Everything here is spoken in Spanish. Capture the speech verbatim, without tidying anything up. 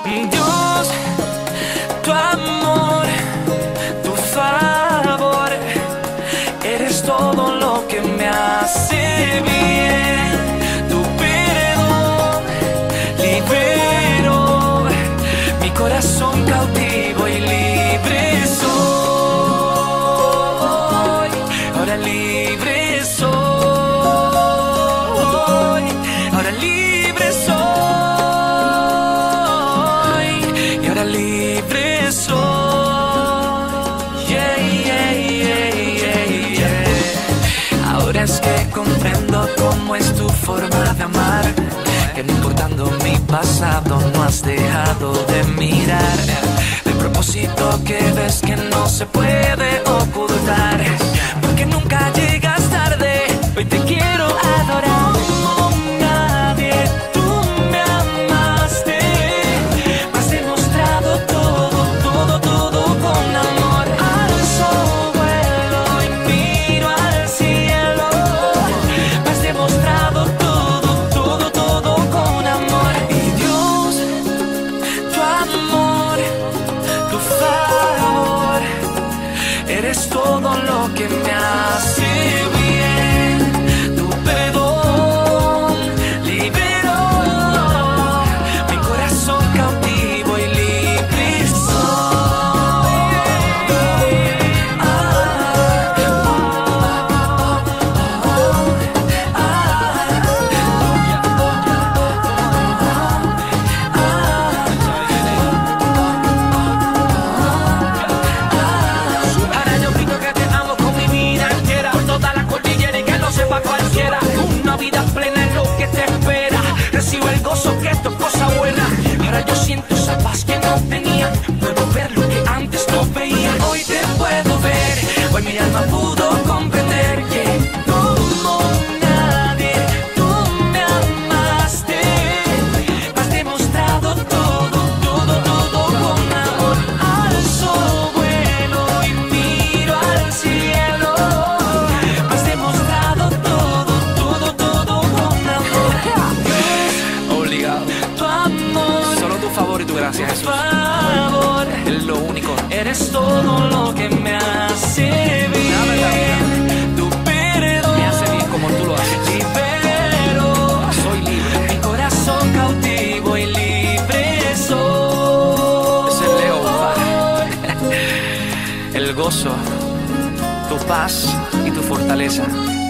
Dios, tu amor, tu favor, eres todo lo que me hace bien. Tu perdón liberó mi corazón cautivo y libre soy. Ahora libre soy. Ahora libre soy. Y ahora libre soy. Yeah, yeah, yeah, yeah, yeah. Ahora es que comprendo cómo es tu forma de amar, que no importando mi pasado no has dejado de mirar el propósito que ves que no se puede ocultar, porque nunca llegas tarde. Hoy te quiero adorar como nadie. Tú me amaste, me has demostrado todo, todo, todo con amor. Alzo vuelo y miro al cielo, me has demostrado todo, todo, todo con amor. Y Dios, tu amor, tu favor, eres todo lo que me hace bien. Tu perdón liberó mi corazón cautivo y libre soy. Ah, ah, Ahora yo grito que te amo con mi vida entera, por toda la cordillera y que lo sepa cualquiera. Una vida plena es lo que te espera. Recibo el gozo que esto es cosa buena. Ahora yo siento esa paz que no tenía. Puedo ver lo que antes no veía. Hoy te puedo ver. Hoy mi alma pudo comprender que como nadie tú me amaste. Me has demostrado todo, todo, todo con amor. Alzo vuelo y miro al cielo. Me has demostrado todo, todo, todo con amor. Obligado. Tu amor, solo tu favor y tu gracia, Jesús. Favor, es lo único. Eres todo lo que me hace bien. Tu perdón me hace bien como tú lo haces. Libero, soy libre. Mi corazón cautivo y libre soy. Es el Leo, Padre. El gozo, tu paz y tu fortaleza.